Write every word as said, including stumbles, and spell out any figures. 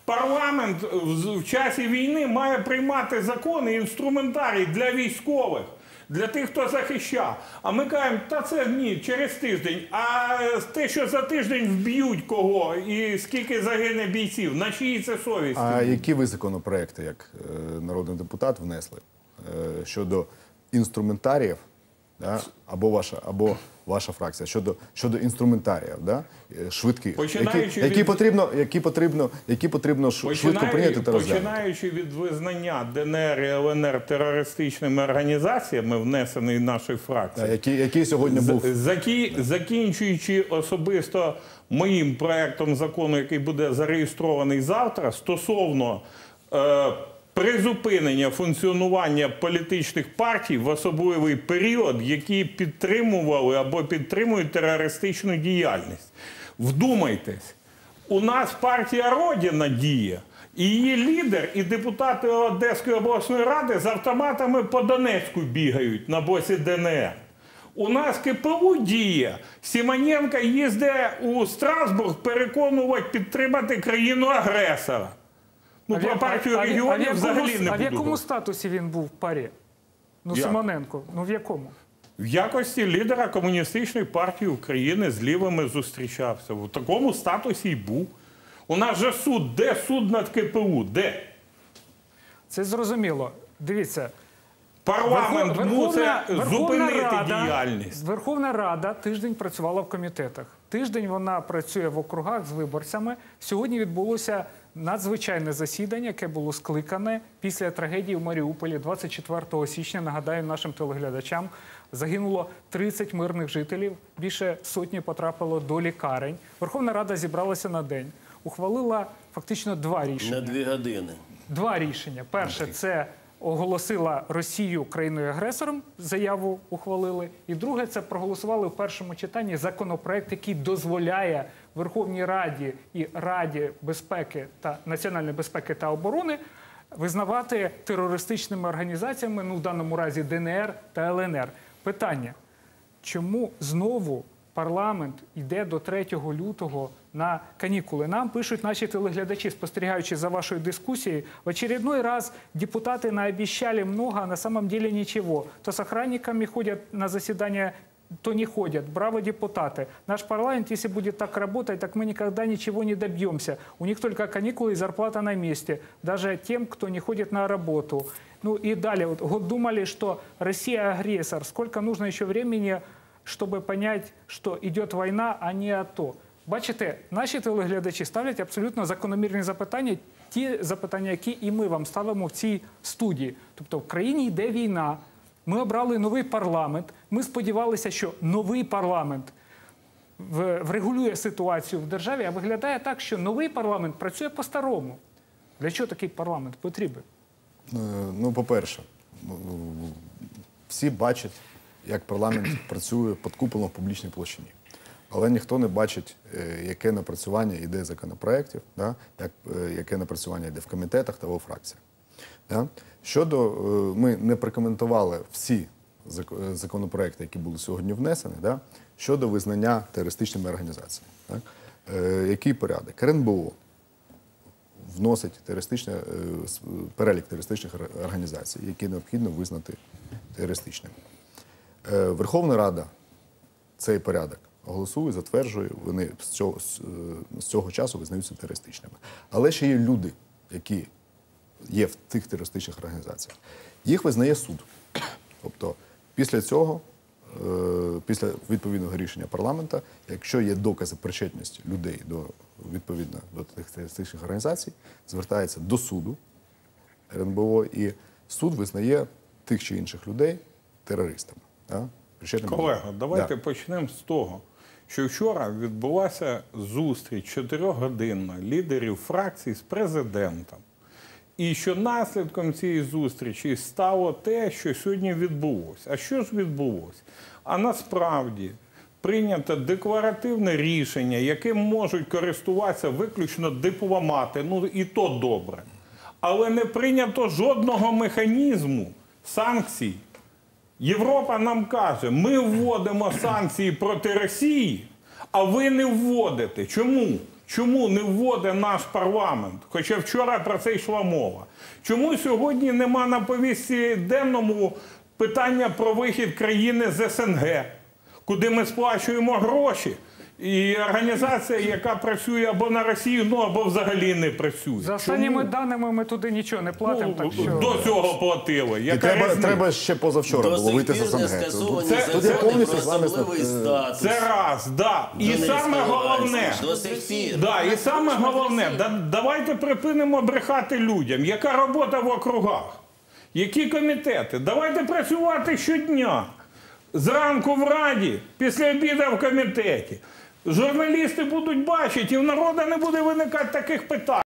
Парламент в часі війни має приймати закони, інструментарій для військових, для тих, хто захищав. А ми кажемо, та це ні, через тиждень. А те, що за тиждень вб'ють кого і скільки загине бійців, на чиї це совісті? А які ви законопроекти, як е, народний депутат, внесли е, щодо інструментаріїв, да, або ваша, або ваша фракція, щодо, щодо інструментаріїв, да, швидких, які, які, від... потрібно, які, потрібно, які потрібно швидко прийняти та розглянути? Починаючи від визнання ДНР і ЛНР терористичними організаціями, внесений нашою фракцією, який, який сьогодні був? Закі... Закінчуючи особисто моїм проектом закону, який буде зареєстрований завтра, стосовно е, призупинення функціонування політичних партій в особливий період, які підтримували або підтримують терористичну діяльність. Вдумайтесь, у нас партія «Родина» діє, і її лідер, і депутати Одеської обласної ради з автоматами по Донецьку бігають на боці ДНР. У нас КПУ діє. Симоненко їздить у Страсбург переконувати підтримати країну-агресора. Ну, а про партію а, регіонів а, взагалі не буду. А в якому статусі він був в парі? Ну, Як? Симоненко. Ну, в якому? В якості лідера Комуністичної партії України з лівими зустрічався. В такому статусі й був. У нас же суд. Де суд над КПУ? Де? Це зрозуміло. Дивіться. Парламент мусить зупинити Рада, діяльність. Верховна Рада тиждень працювала в комітетах. Тиждень вона працює в округах з виборцями. Сьогодні відбулося надзвичайне засідання, яке було скликане після трагедії в Маріуполі двадцять четвертого січня. Нагадаю нашим телеглядачам, загинуло тридцять мирних жителів, більше сотні потрапило до лікарень. Верховна Рада зібралася на день, ухвалила фактично два рішення. На дві години. Два рішення. Перше – це оголосила Росію країною-агресором, заяву ухвалили. І друге – це проголосували в першому читанні законопроект, який дозволяє Верховній Раді і Раді безпеки та національної безпеки та оборони визнавати терористичними організаціями, ну в даному разі ДНР та ЛНР. Питання, чому знову парламент йде до третього лютого на каникулы? Нам пишут наши телеглядачи, спостерігаючи за вашей дискуссией, в очередной раз депутаты наобещали много, а на самом деле ничего. То с охранниками ходят на заседания, то не ходят. Браво, депутаты. Наш парламент, если будет так работать, так мы никогда ничего не добьемся. У них только каникулы и зарплата на месте. Даже тем, кто не ходит на работу. Ну и далее. Вот, думали, что Россия агрессор. Сколько нужно еще времени, чтобы понять, что идет война, а не АТО? Бачите, наші телеглядачі ставлять абсолютно закономірні запитання, ті запитання, які і ми вам ставимо в цій студії. Тобто в країні йде війна, ми обрали новий парламент, ми сподівалися, що новий парламент врегулює ситуацію в державі, а виглядає так, що новий парламент працює по-старому. Для чого такий парламент потрібен? Ну, по-перше, всі бачать, як парламент працює під куполом в публічній площині. Але ніхто не бачить, яке напрацювання йде законопроєктів, да? як, яке напрацювання йде в комітетах та у фракціях. Да? Щодо, ми не прокоментували всі законопроєкти, які були сьогодні внесені, да? щодо визнання терористичними організаціями. Так? Який порядок? РНБО вносить терористичне, перелік терористичних організацій, які необхідно визнати терористичними. Верховна Рада цей порядок голосує, затверджує, вони з цього, з цього часу визнаються терористичними. Але ще є люди, які є в тих терористичних організаціях. Їх визнає суд. Тобто після цього, після відповідного рішення парламенту, якщо є докази причетності людей до, відповідно до тих терористичних організацій, звертається до суду РНБО, і суд визнає тих чи інших людей терористами. Да? Колего, давайте да. почнемо з того, що вчора відбулася зустріч чотирьохгодинна лідерів фракцій з президентом. І що наслідком цієї зустрічі стало те, що сьогодні відбулося. А що ж відбулося? А насправді прийнято декларативне рішення, яким можуть користуватися виключно дипломати, ну і то добре. Але не прийнято жодного механізму санкцій. Європа нам каже, ми вводимо санкції проти Росії, а ви не вводите. Чому? чому не вводить наш парламент, хоча вчора про це йшла мова. Чому сьогодні нема на повістці денному питання про вихід країни з ес ен ге, куди ми сплачуємо гроші, і організація, яка працює або на Росію, ну або взагалі не працює. За останніми Чому? даними ми туди нічого не платимо, Ну, так що... До цього платили. І Яка треба, різниця? треба ще позавчора До було сих вийти з пір ес ен не ге. скасовані Це- закони це повністю про з вами особливий зна- статус. Це раз, да. І журналістської саме головне, власності. До сих пір. да, і саме головне, да, давайте припинимо брехати людям. Яка робота в округах? Які комітети? Давайте працювати щодня. Зранку в Раді, після обіду в комітеті. Журналісти будуть бачити, і в народу не буде виникати таких питань.